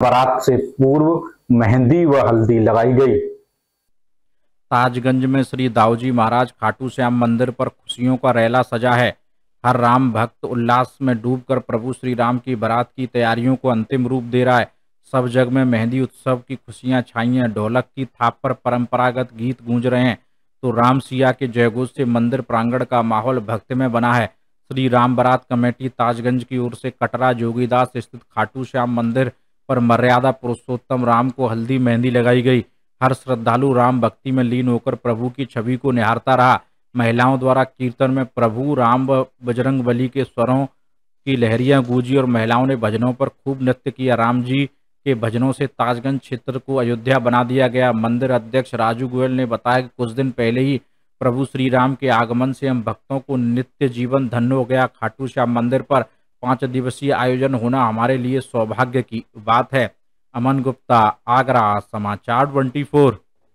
बारात से पूर्व मेहंदी व हल्दी लगाई गई। ताजगंज में श्री दाऊजी महाराज खाटू श्याम मंदिर पर खुशियों का रेला सजा है। हर राम भक्त उल्लास में डूबकर प्रभु श्री राम की बारात की तैयारियों को अंतिम रूप दे रहा है। सब जग में मेहंदी उत्सव की खुशियां छाई हैं। ढोलक की थाप पर परंपरागत गीत गूंज रहे हैं तो राम सिया के जयघोष से मंदिर प्रांगण का माहौल भक्तिमय बना है। श्री राम बारात कमेटी ताजगंज की ओर से कटरा जोगीदास स्थित खाटू श्याम मंदिर पर मर्यादा पुरुषोत्तम राम को हल्दी मेहंदी लगाई गई। हर श्रद्धालु राम भक्ति में लीन होकर प्रभु की छवि को निहारता रहा। महिलाओं द्वारा कीर्तन में प्रभु राम व बजरंग बली के स्वरों की लहरियां गूंजी और महिलाओं ने भजनों पर खूब नृत्य किया। राम जी के भजनों से ताजगंज क्षेत्र को अयोध्या बना दिया गया। मंदिर अध्यक्ष राजू गोयल ने बताया कि कुछ दिन पहले ही प्रभु श्री राम के आगमन से हम भक्तों को नित्य जीवन धन्य हो गया। खाटू श्याम मंदिर पर 5 दिवसीय आयोजन होना हमारे लिए सौभाग्य की बात है। अमन गुप्ता, आगरा, समाचार 24।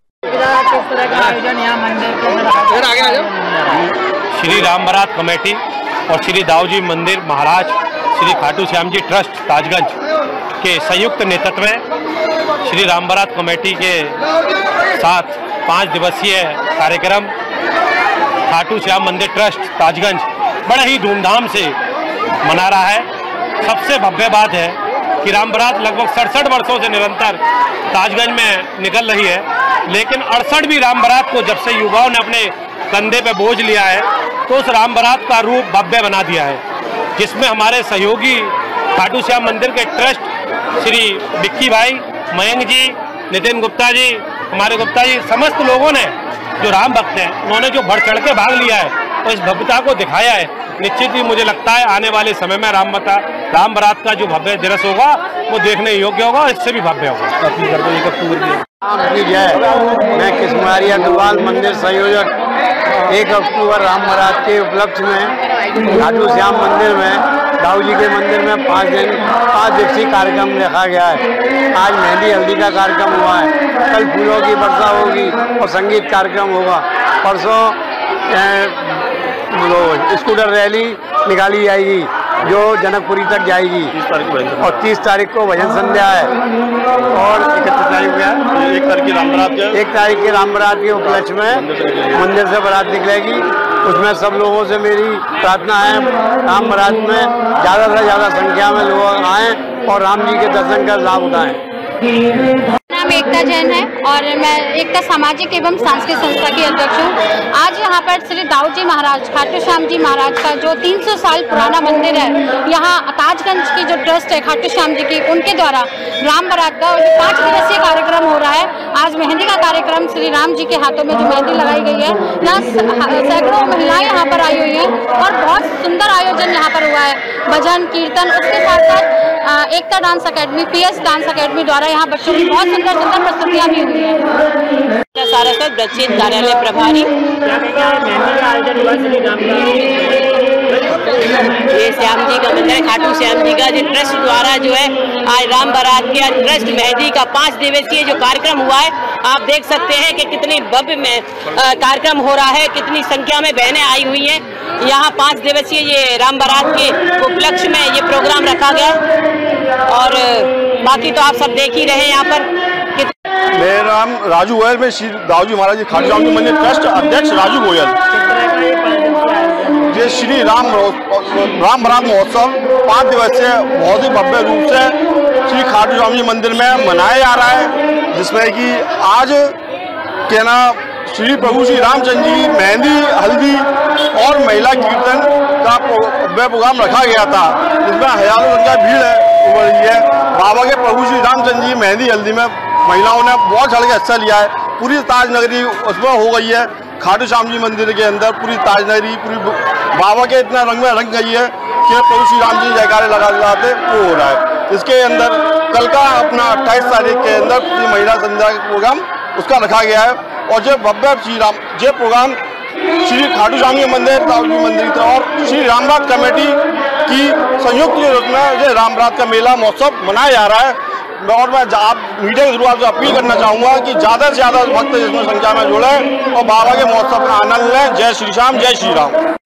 श्री राम बारात कमेटी और श्री दाऊजी मंदिर महाराज श्री खाटू श्याम जी ट्रस्ट ताजगंज के संयुक्त नेतृत्व में श्री राम बारात कमेटी के साथ 5 दिवसीय कार्यक्रम खाटू श्याम मंदिर ट्रस्ट ताजगंज बड़े ही धूमधाम से मना रहा है। सबसे भव्य बात है कि राम बारात लगभग 67 वर्षों से निरंतर ताजगंज में निकल रही है, लेकिन 68वीं राम बारात को जब से युवाओं ने अपने कंधे पे बोझ लिया है तो उस राम बारात का रूप भव्य बना दिया है, जिसमें हमारे सहयोगी खाटू श्याम मंदिर के ट्रस्ट श्री बिक्की भाई, मयंक जी, नितिन गुप्ता जी, हमारे गुप्ता जी, समस्त लोगों ने जो राम भक्त हैं उन्होंने जो बढ़ चढ़ के भाग लिया है और इस भव्यता को दिखाया है। निश्चित ही मुझे लगता है आने वाले समय में राम बारात का जो भव्य दिवस होगा वो देखने योग्य होगा, इससे भी भव्य होगा। मैं किस्मारिया दुवाल मंदिर संयोजक 1 अक्टूबर राम बारात के उपलक्ष्य में खाटू श्याम मंदिर में दाऊजी के मंदिर में 5 दिवसीय कार्यक्रम रखा गया है। आज मेहंदी हल्दी का कार्यक्रम हुआ है, कल फूलों की वर्षा होगी और संगीत कार्यक्रम होगा। परसों स्कूटर रैली निकाली जाएगी जो जनकपुरी तक जाएगी और 30 तारीख को भजन संध्या है और 31 तारीख को 1 तारीख की राम बारात के उपलक्ष्य में मंदिर से बारात निकलेगी। उसमें सब लोगों से मेरी प्रार्थना है राम बारात में ज़्यादा से ज़्यादा संख्या में लोग आएँ और राम जी के दर्शन का लाभ उठाएँ। नाम एकता जैन है और मैं एकता सामाजिक एवं सांस्कृतिक संस्था की अध्यक्ष हूँ। आज यहाँ पर श्री दाऊजी महाराज खाटू श्याम जी महाराज का जो 300 साल पुराना मंदिर है, यहाँ ताजगंज की जो ट्रस्ट है खाटू श्याम जी की, उनके द्वारा राम बारात का 5 दिवसीय कार्यक्रम हो रहा है। आज मेहंदी का कार्यक्रम श्री राम जी के हाथों में जो मेहंदी लगाई गई है, यहाँ सैकड़ों महिलाएं यहाँ पर आई हुई हैं और बहुत सुंदर आयोजन यहाँ पर हुआ है। भजन कीर्तन, उसके साथ साथ Ekta dance academy, PS dance academy द्वारा यहाँ बच्चों की बहुत सुंदर प्रस्तुतियाँ भी हुई हैं। सारस्वत ब्रजचित कार्यालय प्रभारी। ये श्याम जी का मंदिर है, खाटू श्याम जी का जो ट्रस्ट द्वारा जो है आज राम बारात के ट्रस्ट मेहंदी का 5 दिवसीय जो कार्यक्रम हुआ है, आप देख सकते हैं कि कितनी भव्य में कार्यक्रम हो रहा है, कितनी संख्या में बहनें आई हुई हैं। यहाँ 5 दिवसीय ये राम बारात के उपलक्ष्य में ये प्रोग्राम रखा गया और बाकी तो आप सब देख ही रहे हैं। यहाँ पर मेरा नाम राजू गोयल, मैं श्री दाऊजी महाराज जी खाटू श्याम जी मंदिर ट्रस्ट अध्यक्ष राजू गोयल। ये श्री राम बारात महोत्सव 5 दिवसीय बहुत ही भव्य रूप से श्री खाटू श्याम जी मंदिर में मनाया जा रहा है, जिसमें कि आज क्या ना श्री प्रभु श्री रामचंद्र जी मेहंदी हल्दी और महिला कीर्तन का प्रोग्राम रखा गया था, जिसमें हजारों संख्या भीड़ उमड़ रही है। बाबा के प्रभु श्री रामचंद्र जी मेहंदी हल्दी में महिलाओं ने बहुत चढ़ के हिस्सा लिया है। पूरी ताज नगरी उसमें हो गई है। खाटू श्याम जी मंदिर के अंदर पूरी ताज नगरी पूरी बाबा के इतना रंग में रंग गई है कि प्रभु श्री राम जी जयकारे लगाते वो हो रहा है। इसके अंदर कल का अपना 28 तारीख के अंदर पूरी महिला संध्या प्रोग्राम उसका रखा गया है और जो भव्य श्री राम जो प्रोग्राम श्री खाटू श्याम जी मंदिर दाऊजी मंदिर और श्री राम बारात कमेटी की संयुक्त रूप में जो राम बारात का मेला महोत्सव मनाया जा रहा है। और मैं आप मीडिया के थ्रू आपसे अपील करना चाहूँगा कि ज़्यादा से ज़्यादा भक्त इसमें संख्या में जुड़े और बाबा के महोत्सव का आनंद लें। जय श्री श्याम, जय श्री राम।